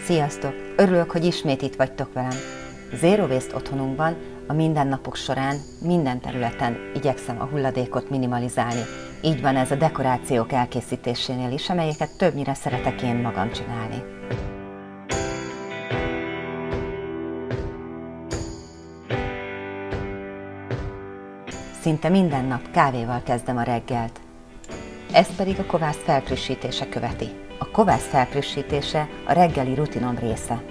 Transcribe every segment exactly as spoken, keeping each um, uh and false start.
Sziasztok! Örülök, hogy ismét itt vagytok velem. Zero Waste otthonunkban a mindennapok során minden területen igyekszem a hulladékot minimalizálni. Így van ez a dekorációk elkészítésénél is, amelyeket többnyire szeretek én magam csinálni. Szinte minden nap kávéval kezdem a reggelt. Ez pedig a kovász felfrissítése követi. A kovász felfrissítése a reggeli rutinom része.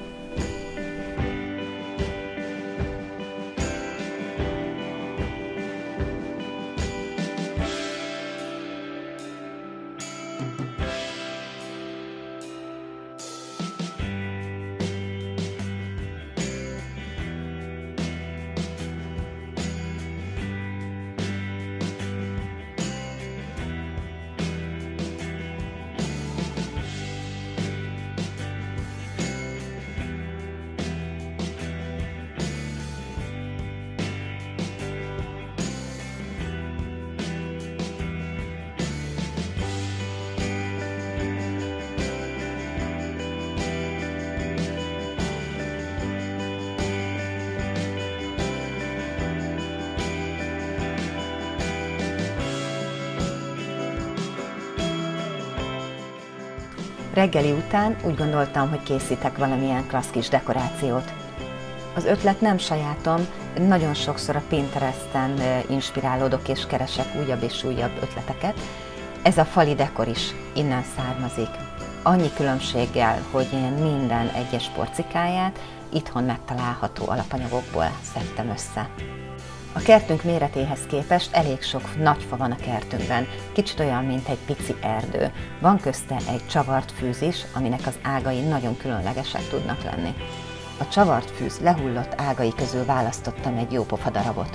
Reggeli után úgy gondoltam, hogy készítek valamilyen klassz kis dekorációt. Az ötlet nem sajátom, nagyon sokszor a Pinteresten inspirálódok és keresek újabb és újabb ötleteket. Ez a fali dekor is innen származik. Annyi különbséggel, hogy én minden egyes porcikáját itthon megtalálható alapanyagokból szedtem össze. A kertünk méretéhez képest elég sok nagy fa van a kertünkben, kicsit olyan, mint egy pici erdő. Van közte egy csavart fűz is, aminek az ágai nagyon különlegesek tudnak lenni. A csavart fűz lehullott ágai közül választottam egy jó pofa darabot.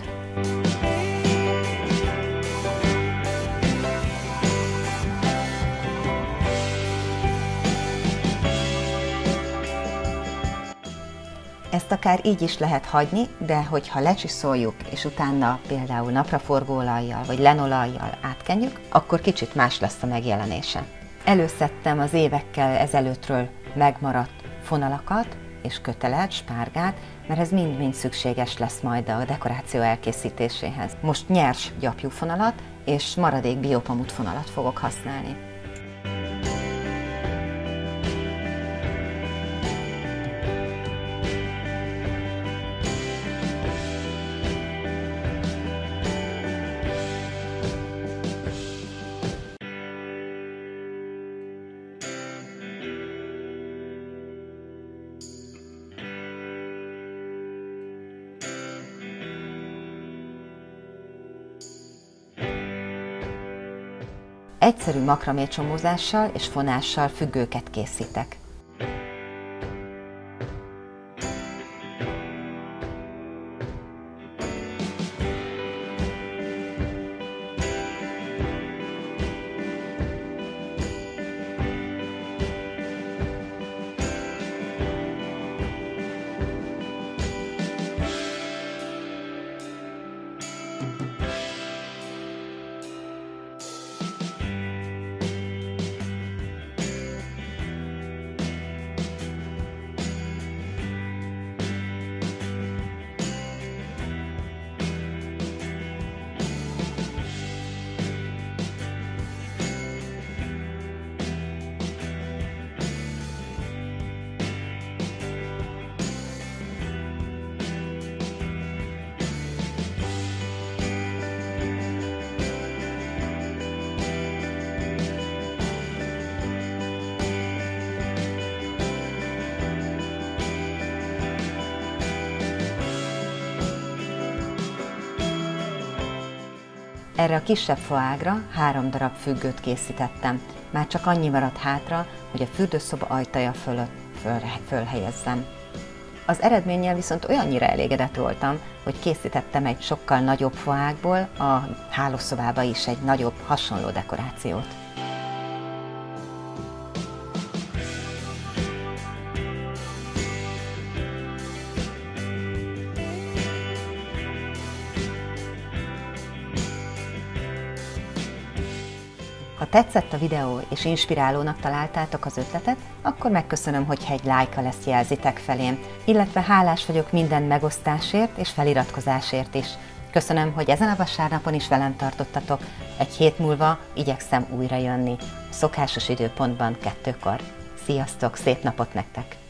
Ezt akár így is lehet hagyni, de hogyha lecsiszoljuk, és utána például napraforgóolajjal vagy lenolajjal átkenjük, akkor kicsit más lesz a megjelenése. Előszedtem az évekkel ezelőttről megmaradt fonalakat és kötelet, spárgát, mert ez mind-mind szükséges lesz majd a dekoráció elkészítéséhez. Most nyers gyapjú fonalat és maradék biopamut fonalat fogok használni. Egyszerű makramé csomózással és fonással függőket készítek. Erre a kisebb faágra három darab függőt készítettem. Már csak annyi maradt hátra, hogy a fürdőszoba ajtaja fölött föl, fölhelyezzem. Az eredménnyel viszont olyannyira elégedett voltam, hogy készítettem egy sokkal nagyobb faágból a hálószobába is egy nagyobb, hasonló dekorációt. A Ha tetszett a videó és inspirálónak találtátok az ötletet, akkor megköszönöm, hogyha egy lájkkal ezt jelzitek felém, illetve hálás vagyok minden megosztásért és feliratkozásért is. Köszönöm, hogy ezen a vasárnapon is velem tartottatok, egy hét múlva igyekszem újra jönni, szokásos időpontban kettőkor. Sziasztok, szép napot nektek!